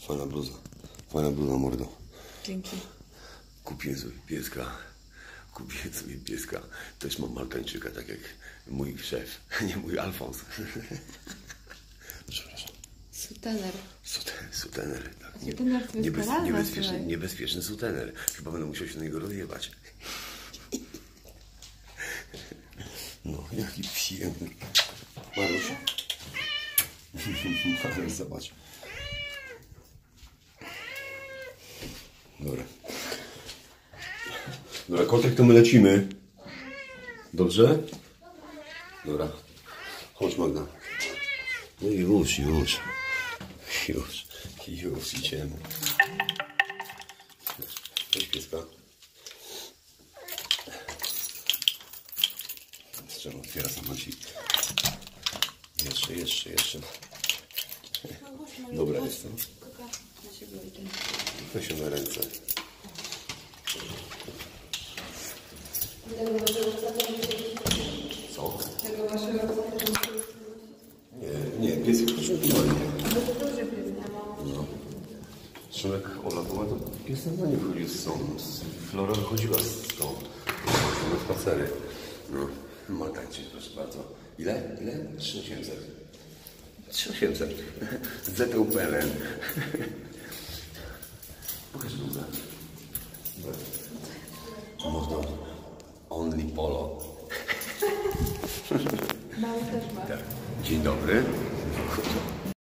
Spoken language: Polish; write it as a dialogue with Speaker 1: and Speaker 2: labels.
Speaker 1: Fajna bluza. Fajna bluza, mordo.
Speaker 2: Dzięki.
Speaker 1: Kupiłem sobie pieska. Kupiłem sobie pieska. Też mam Maltańczyka, tak jak mój szef. Nie mój Alfons. Przepraszam.
Speaker 2: Sutener.
Speaker 1: Sutener. Tak.
Speaker 2: Sutener to jest
Speaker 1: Niebezpieczny sutener. Chyba będę musiał się na niego rozjebać. No, jaki przyjemny. Marusz. Marusz, zobacz. Dobra. Dobra, kotek, to my lecimy. Dobrze? Dobra. Chodź, Magda. No i już. Już idziemy. Weź pieska. Trzeba otwiera samochodzik. Jeszcze. Dobra jest to. Weź się na ręce. Co? Nie, pies jest normalnie. No. Szymek, Ola, to pies na nie wchodził z Flora wychodziła stąd. Na spacery. No, Maltańczyk, proszę bardzo. Ile? 3800. 3800. ZUPLN. Pokaż długo. Można. Only Polo.
Speaker 2: Mały też ma.
Speaker 1: Tak. Dzień dobry.